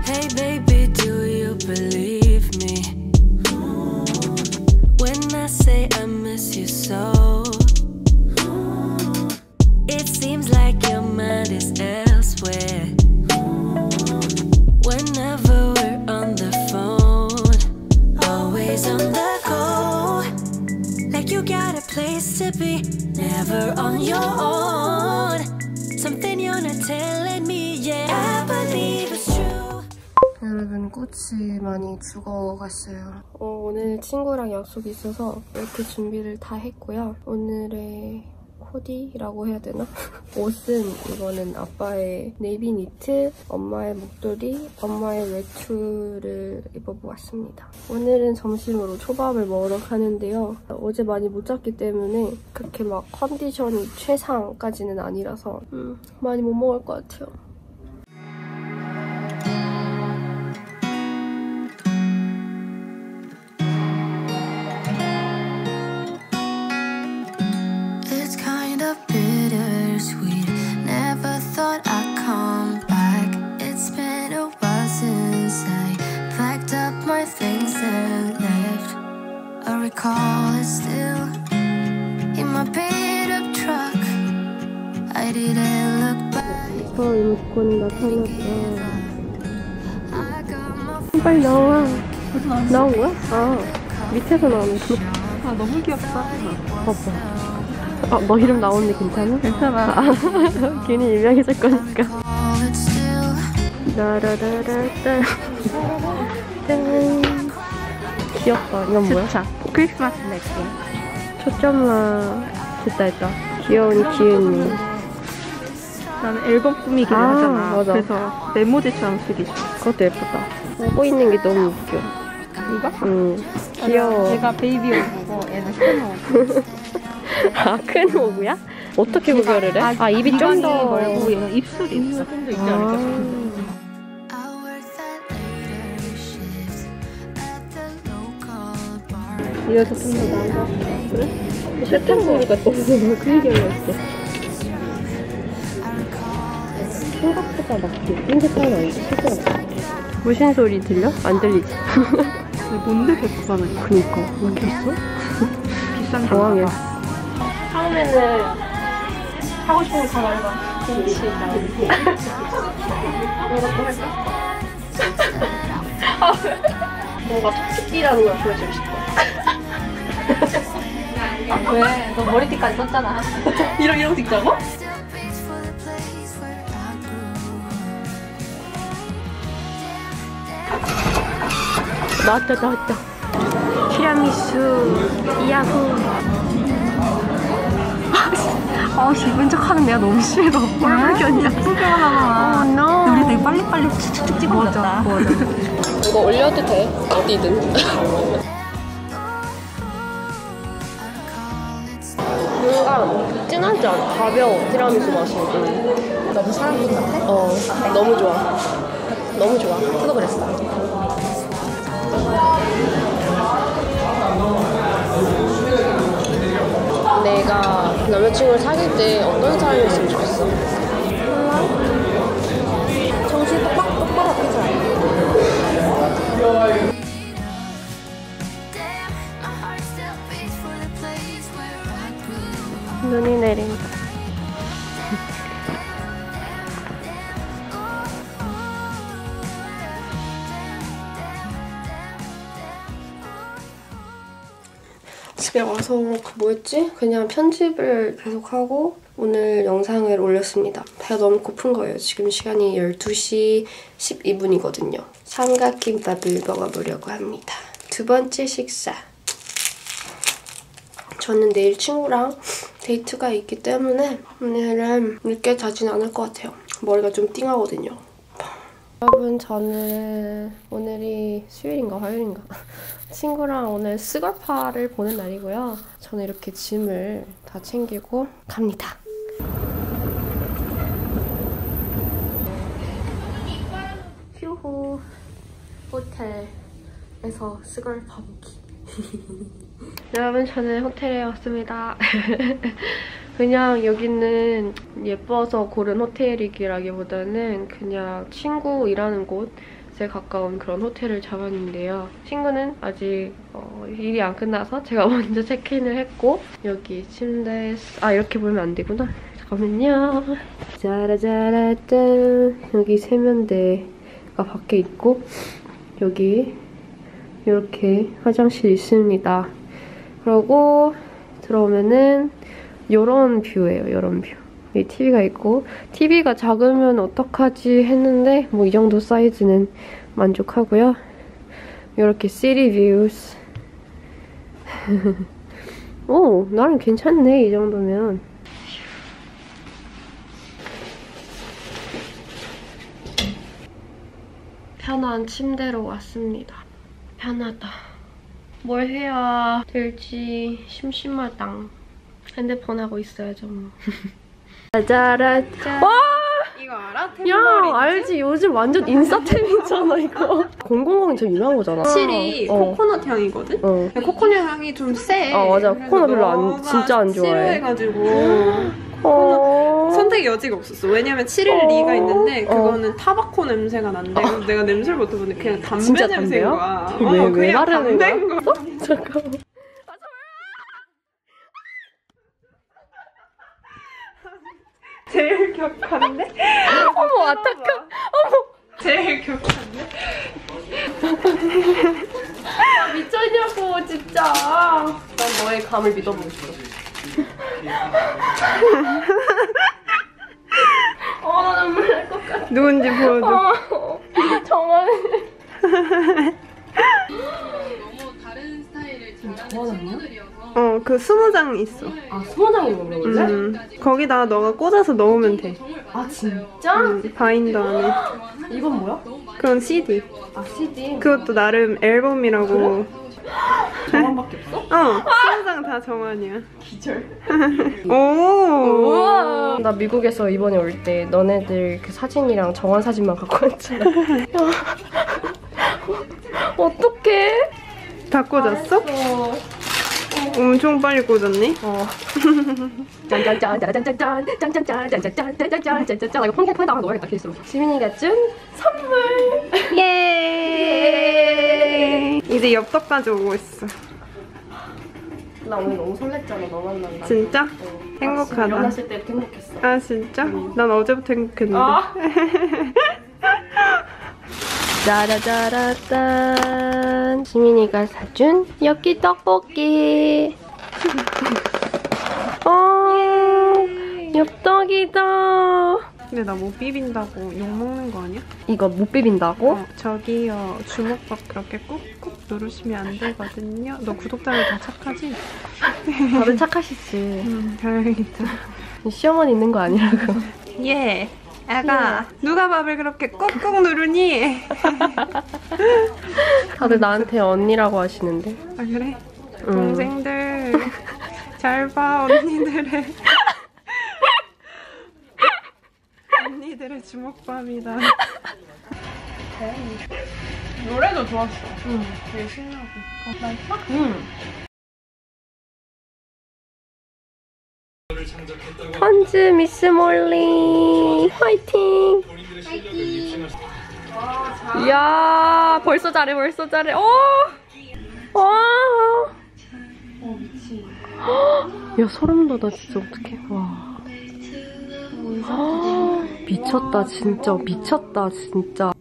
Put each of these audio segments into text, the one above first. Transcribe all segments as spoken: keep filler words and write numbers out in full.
Hey baby, do you believe me when I say I miss you so? It seems like your mind is elsewhere whenever we're on the phone, always on the go, like you got a place to be, never on your own. Something you're not telling me, yeah, I believe it's true. 여러분, 꽃이 많이 죽어갔어요. 어, 오늘 친구랑 약속이 있어서 이렇게 준비를 다 했고요. 오늘의 코디라고 해야 되나? 옷은 이거는 아빠의 네이비 니트, 엄마의 목도리, 엄마의 외투를 입어보았습니다. 오늘은 점심으로 초밥을 먹으러 가는데요. 어제 많이 못 잤기 때문에 그렇게 막 컨디션이 최상까지는 아니라서 음, 많이 못 먹을 것 같아요. Call is still in my beat up truck. I didn't look back. 어, 이모콘 나타났다. 빨리 나와. 나온 거야? 아, 밑에서 나오는구나. 아, 너무 귀엽다. 봐봐. 아, 너 이름 나오는데 괜찮아? 괜찮아. 아, 괜히 유명해질 거니까. 라라라라따. 짠. 귀엽다. 이건 뭐야? 추천. 크리스마스 느낌. 초점만. 됐다, 됐다. 귀여운 기은이. 나는 앨범 꾸미기를 아, 하잖아. 맞아. 그래서 메모지처럼 쓰기 좋아. 그것도 예쁘다. 보고 있는 게 너무 웃겨. 이거? 응. 귀여워. 얘가 베이비 오브고 얘는 큰 오브. 아, 큰 오브야? 어떻게 구별을 해? 아, 아 입이 좀 더. 멀고 얘는 입술이 있어. 좀 더 있지 않을까? 이어서 좀 더 나은 거 그래? 세탄 보니까 너무 큰 결이었어. 생각보다 막 예쁜 색깔은 아니지, 특이하다. 무슨 소리 들려? 안 들리지? 뭔데 백사는? 그니까. 모르겠어? 비싼 당황해. 처음에는 하고 싶은 거 다 말해봐. 김치. 이것도 할까? 뭔가 토끼띠라는 걸 보여주고 싶어. 아, 왜? 너 머리띠까지 썼잖아. 이러, 이러고 찍자고? 나왔다, 나왔다. 티라미수, 야후. 아, 기분 척하는 내가 너무 심해. 너 꼴불견이야. 예쁘게 하잖아. Oh, no. 우리 되게 빨리빨리 축축축 찍어줬다. 이거 올려도 돼? 어디든. 뭔가 진하지 않아. 가벼워. 티라미수 맛이. 응. 너무 사랑꾼 같아? 어, 너무 좋아. 너무 좋아. 저도 그랬어. 내가 남자친구를 사귈 때 어떤 사람이었으면 좋겠어? 정신 똑바로 똑바로 피지 않아. 눈이 내린다. 집에 와서 그 뭐였지? 그냥 편집을 계속하고 오늘 영상을 올렸습니다. 배가 너무 고픈 거예요. 지금 시간이 열두 시 십이 분이거든요. 삼각김밥을 먹어보려고 합니다. 두 번째 식사. 저는 내일 친구랑 데이트가 있기 때문에 오늘은 늦게 자진 않을 것 같아요. 머리가 좀 띵하거든요. 여러분, 저는 오늘이 수요일인가 화요일인가 친구랑 오늘 스걸파를 보는 날이고요. 저는 이렇게 짐을 다 챙기고 갑니다. 휴호 호텔에서 스걸파 보기. 여러분, 저는 호텔에 왔습니다. 그냥 여기는 예뻐서 고른 호텔이기라기보다는 그냥 친구 일하는 곳 비치에 가까운 그런 호텔을 잡았는데요. 친구는 아직 어, 일이 안 끝나서 제가 먼저 체크인을 했고 여기 침대... 아 이렇게 보면 안 되구나. 잠깐만요. 짜라짜라짠. 여기 세면대가 밖에 있고 여기 이렇게 화장실 있습니다. 그리고 들어오면은 요런 뷰예요. 요런 뷰. 여기 티비가 있고 티비가 작으면 어떡하지 했는데 뭐 이 정도 사이즈는 만족하고요. 이렇게 시티 뷰스. 오, 나름 괜찮네 이 정도면. 편한 침대로 왔습니다. 편하다. 뭘 해야 될지 심심하다. 핸드폰 하고 있어야죠 뭐. 짜라짠. 와! 이거 알아? 야, 알지. 요즘 완전 인싸템이잖아 이거. 공공공이 제일 유명한 거잖아. 확실히 어. 코코넛 향이거든? 어. 코코넛 향이 좀 세. 아 맞아. 코코넛 별로 안, 진짜 안 좋아해. 싫어해가지고 어... 선택의 여지가 없었어. 왜냐면 칠일이가 있는데 그거는 타바코 냄새가 난대. 그래서 내가 냄새를 맡아보는데 그냥 담배 진짜 냄새인 담배야? 거야. 왜, 어, 왜 그냥 바르는 담배인 거야? 거야. 잠깐만. 제일 격한데? 어머 아타카. 어머. 제일 격한데? 미쳤냐고 진짜. 난 너의 감을 믿어보겠어. 어, 나 눈물 날 것 같아. 누군지 보여줘. 어, 정말. 너무 다른 스타일을 잘하는 친구들이어서 어, 그 스무 장 있어. 아, 스무 장이 먹는 거지? 음, 거기다 너가 꽂아서 넣으면 돼. 아, 진짜? 음, 바인더 안에. 이건 뭐야? 그건 씨디. 아, 씨디. 그것도 나름 앨범이라고. 정한밖에 없어? 어, 스무 장 다 정한이야. 기절. 오. 우와. 나 미국에서 이번에 올 때 너네들 그 사진이랑 정한 사진만 갖고 왔잖아. 어떡해? 다 꽂았어? 어. 엄청 빨리 꽂았네. 어. 짠짠짠 짠짠짠 짠짠짠 짠짠짠 짠짠짠 짠짠짠. 이거 폰에다가 넣어야겠다 케이스로. 지민이가 준 선물. 예. 이제 엽떡까지 오고 있어. 나 오늘 너무 설렜잖아. 너 만난다. 진짜? 어. 행복하다. 일어났을 때부터 행복했어. 아 진짜? 응. 난 어제부터 행복했는데. 아. 짜라짜라짠. 지민이가 사준 엽기 떡볶이. 어, 엽떡이다. 근데 나 못 비빈다고 욕먹는 거 아니야? 이거 못 비빈다고? 어, 저기요 주먹밥 그렇게 꾹꾹 누르시면 안 되거든요. 너 구독자들 다 착하지? 다들 착하시지. 음, 다행이다. 시어머니 있는 거 아니라고. 예. 아가 누가 밥을 그렇게 꾹꾹 누르니? 다들 나한테 언니라고 하시는데. 아 그래? 음. 동생들 잘 봐 언니들의 언니들의 주먹밥이다. 노래도 좋았어. 응. 되게 신나고. 응. 펀즈 미스 몰리 화이팅! 이야 벌써 잘해 벌써 잘해. 오! 와! 어 미치. 야 소름 돋아 진짜 어떡해. 와. 아, 미쳤다 진짜 미쳤다 진짜.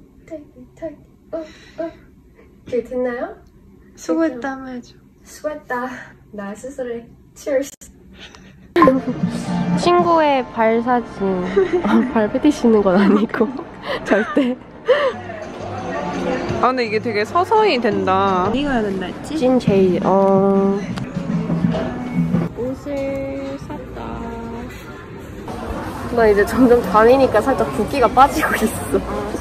네 됐나요? 수고했다며 해줘. 수고했다. 나 스스로 치얼스. 친구의 발 사진. 아, 발 패티시는 건 아니고 절대. 아 근데 이게 되게 서서히 된다. 어디 가야 된다 했지? 찐 제일. 어. 옷을 샀다. 나 이제 점점 다니니까 살짝 붓기가 빠지고 있어.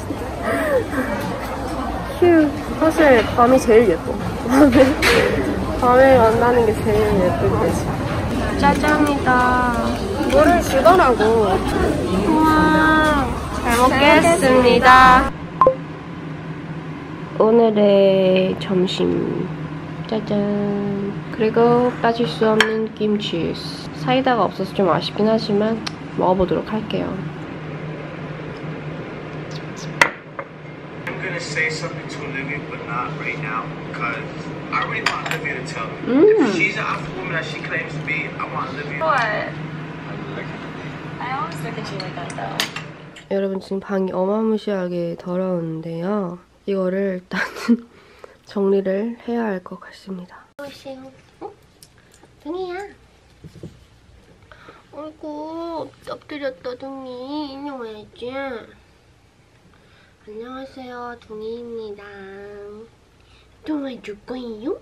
휴. 사실 밤이 제일 예뻐. 밤에 밤에 만나는 게 제일 예쁜 거지. 짜장이다. 물을 주더라고. 우와. 잘 먹겠습니다. 오늘의 점심. 짜잔. 그리고 빠질 수 없는 김치. 사이다가 없어서 좀 아쉽긴 하지만 먹어보도록 할게요. gonna say something to Olivia, but not right now, because I really want Olivia to tell me. Mm. If she's the alpha woman that she claims to be, I want Olivia. What? I always look at you like that though. 여러분 지금 방이 어마무시하게 더러운데요. 이거를 일단은 정리를 해야 할 것 같습니다. 오시오. 어? 등이야. 어이구 엎드렸다 둥이. 인형 와야지. 안녕하세요 둥이입니다. 도와줄 거예요?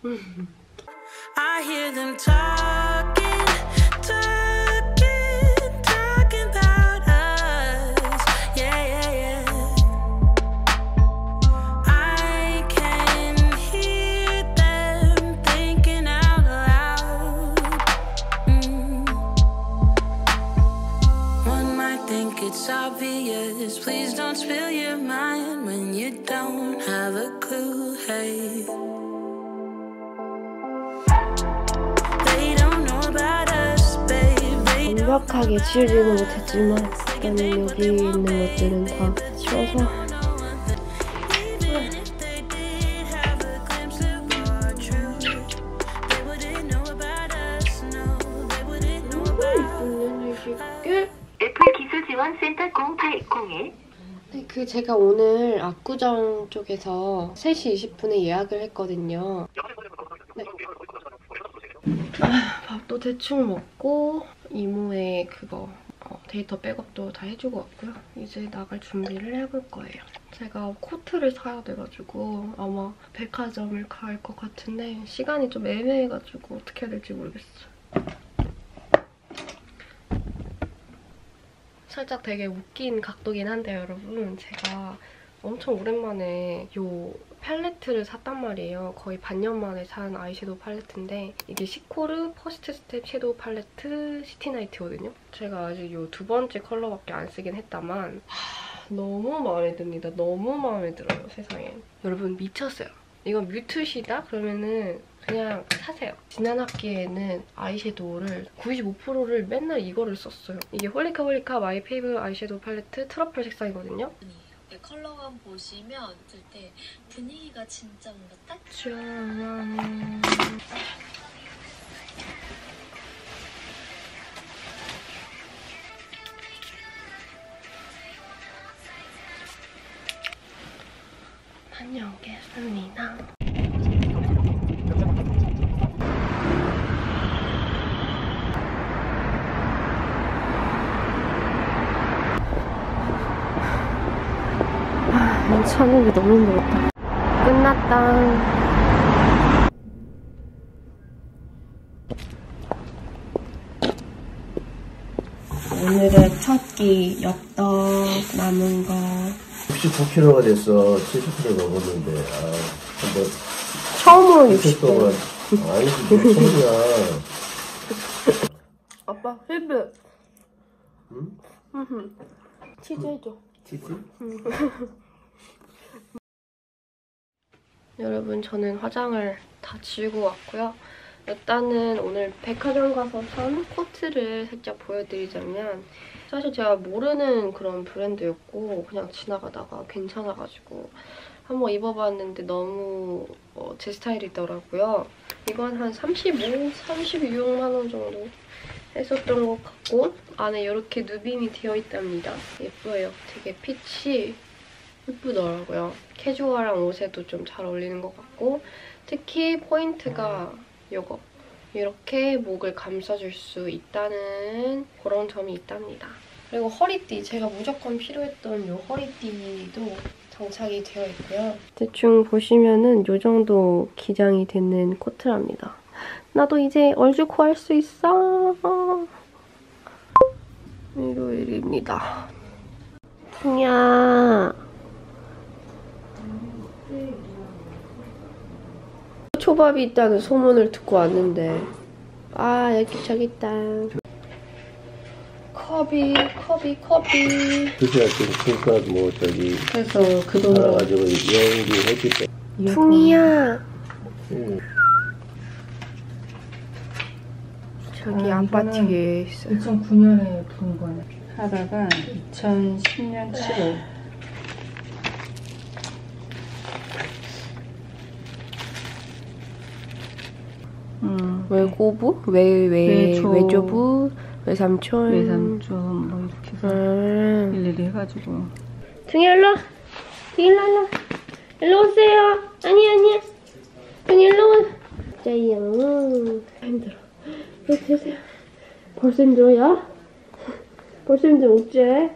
I hear them talking, talking, talking about us. Yeah, yeah, yeah. I can hear them thinking out loud. Mm. One might think it's obvious. Please don't spill your mind when you don't have a clue. Hey. 완벽하게 지우지는 못했지만 일단은 여기 있는 것들은 다 치워서 애플 기술지원센터 공팔공일. 네, 그 제가 오늘 압구정 쪽에서 세 시 이십 분에 예약을 했거든요. 네. 아, 밥도 대충 먹고 이모의 그거 어, 데이터 백업도 다 해주고 왔고요. 이제 나갈 준비를 해볼 거예요. 제가 코트를 사야 돼가지고 아마 백화점을 갈 것 같은데 시간이 좀 애매해가지고 어떻게 해야 될지 모르겠어요. 살짝 되게 웃긴 각도긴 한데 여러분 제가 엄청 오랜만에 요 팔레트를 샀단 말이에요. 거의 반년 만에 산 아이섀도우 팔레트인데 이게 시코르 퍼스트 스텝 섀도우 팔레트 시티나이트거든요. 제가 아직 요 두 번째 컬러밖에 안 쓰긴 했다만 하, 너무 마음에 듭니다. 너무 마음에 들어요, 세상에. 여러분 미쳤어요. 이건 뮤트시다? 그러면은 그냥 사세요. 지난 학기에는 아이섀도우를 구십오 퍼센트를 맨날 이거를 썼어요. 이게 홀리카 홀리카 마이 페이브 아이섀도우 팔레트 트러플 색상이거든요. 컬러감 보시면 그때 분위기가 진짜 뭔가 딱 짠. 다녀오겠습니다. 차는 게 너무 힘들었다. 끝났다. 오늘의 첫 끼 엽떡 남은 거. 육십구 킬로그램가 됐어. 칠십 킬로그램 먹었는데. 아, 한번. 처음으로 육십 킬로그램. 아니지, 몇 천이야. 아빠, 힐브. 응? 응. 치즈 해줘. 치즈? 응. 여러분 저는 화장을 다 지우고 왔고요. 일단은 오늘 백화점 가서 산 코트를 살짝 보여드리자면 사실 제가 모르는 그런 브랜드였고 그냥 지나가다가 괜찮아가지고 한번 입어봤는데 너무 어, 제 스타일이더라고요. 이건 한 삼십오, 삼십육만 원 정도 했었던 것 같고 안에 이렇게 누빔이 되어 있답니다. 예뻐요. 되게 핏이 예쁘더라고요. 캐주얼한 옷에도 좀 잘 어울리는 것 같고 특히 포인트가 이거 이렇게 목을 감싸줄 수 있다는 그런 점이 있답니다. 그리고 허리띠, 제가 무조건 필요했던 이 허리띠도 장착이 되어 있고요. 대충 보시면은 이 정도 기장이 되는 코트랍니다. 나도 이제 얼죽코 할 수 있어. 일요일입니다. 풍야. 초밥이 있다는 소문을 듣고 왔는데 아 여기 저기 있다. 컵이 컵이 컵이 그래야 그러니까 뭐 저기 그래서 그 돈으로 가지고 여행기 했기 때문에. 풍이야. 응. 저기 아빠 뒤에 있어. 이천구 년에 부른 거네. 하다가 이천십 년 칠월 외고부? 외, 외, 외조. 외조부? 외삼촌? 외삼촌 뭐 이렇게 해서 음. 일일이 해가지고. 등이 일로 등이 일로 일로 일로 오세요. 아니 아니 등이 일로 와. 짜이양 힘들어. 이렇게 드세요. 벌써 힘들어요? 벌써 힘들어 어째?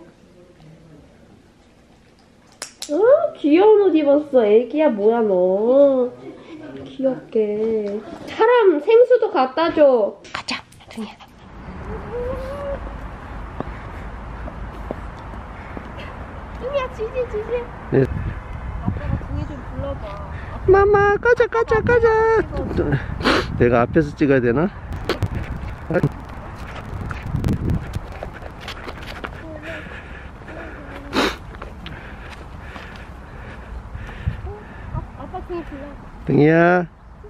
어 귀여운 옷 입었어. 애기야 뭐야 너. 귀엽게. 사람 생수도 갖다 줘. 가자 등이야. 등이야 지지 지지. 네. 아빠가 등이 좀 불러봐. 마마 가자 가자 가자. 내가 앞에서 찍어야 되나? 아빠 등이 불러. 등이야.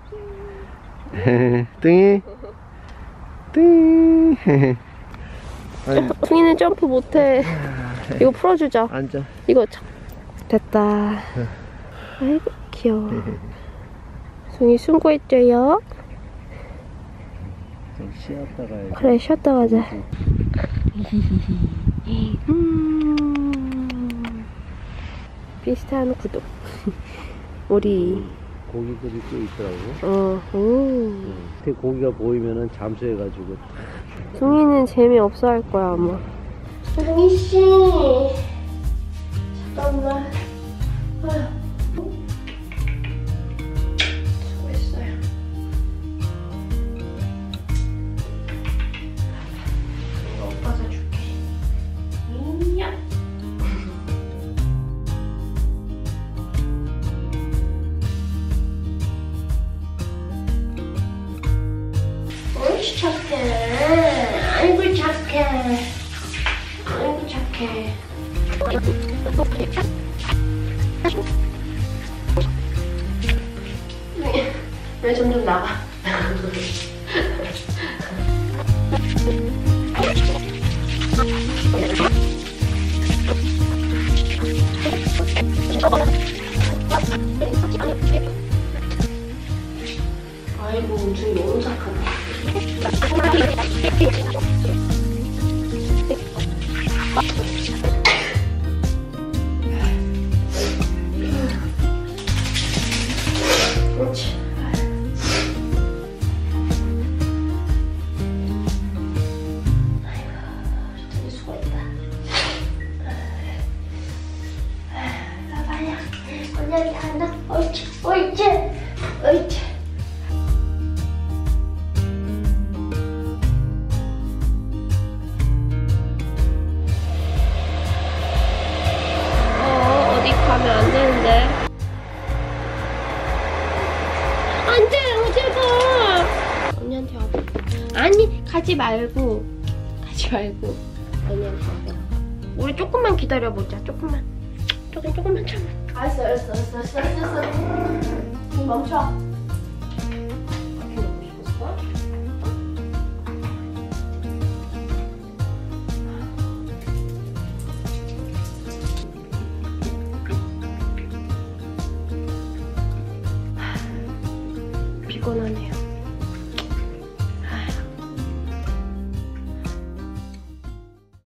등이. 등. 등이는 점프 못해. 이거 풀어주자. 앉아. 이거 참 됐다. 아이고 귀여워. 등이 수고했죠요. 좀 쉬었다 가야지. 그래 쉬었다 가자. 음. 비슷한 구독. 우리 고기들이 또 있더라고. 어, 오. 밑에 고기가 보이면은 잠수해가지고. 승희는 재미없어 할 거야 아마. 승희씨 잠깐만. 아휴. 수고했어요. 이거 오빠 사줄게. 이야. 옳지 착해. 아이고 착해. 아이고 착해. 왜 점점 나가? 아이고 엄청 너무 착하다. 그렇지. 아이고 되게 수고했다. 봐봐요. 오늘 하나. 옳지 옳지 옳지. 가면 안 되는데. 안 돼, 어딜 가. 언니한테 와봐. 아니, 가지 말고. 가지 말고. 언니한테 와봐. 우리 조금만 기다려보자, 조금만. 조금, 조금만 참아. 알았어, 알았어, 알았어, 알았어, 알았어. 멈춰.